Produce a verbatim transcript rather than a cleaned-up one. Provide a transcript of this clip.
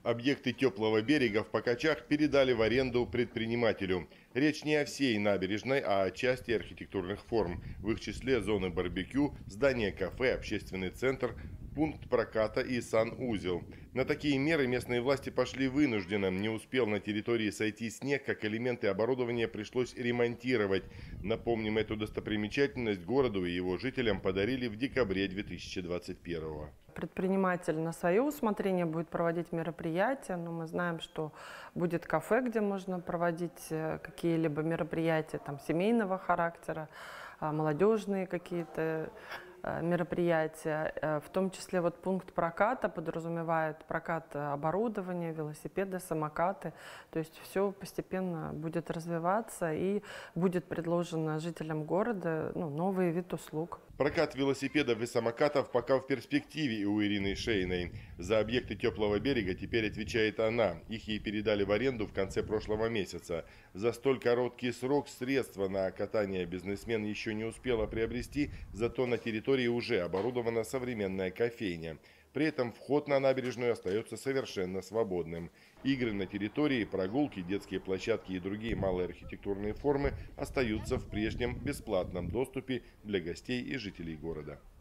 Объекты теплого берега в Покачах передали в аренду предпринимателю. Речь не о всей набережной, а о части архитектурных форм. В их числе зоны барбекю, здание кафе, общественный центр, пункт проката и санузел. На такие меры местные власти пошли вынужденно. Не успел на территории сойти снег, как элементы оборудования пришлось ремонтировать. Напомним, эту достопримечательность городу и его жителям подарили в декабре две тысячи двадцать первого. Предприниматель на свое усмотрение будет проводить мероприятия, но мы знаем, что будет кафе, где можно проводить какие-либо мероприятия там, семейного характера, молодежные какие-то мероприятия. В том числе вот пункт проката подразумевает прокат оборудования, велосипеды, самокаты. То есть все постепенно будет развиваться и будет предложено жителям города ну, новый вид услуг. Прокат велосипедов и самокатов пока в перспективе у Ирины Шейной. За объекты теплого берега теперь отвечает она. Их ей передали в аренду в конце прошлого месяца. За столь короткий срок средства на катание бизнесмен еще не успела приобрести, зато на территории уже оборудована современная кофейня. При этом вход на набережную остается совершенно свободным. Игры на территории, прогулки, детские площадки и другие малые архитектурные формы остаются в прежнем бесплатном доступе для гостей и жителей города.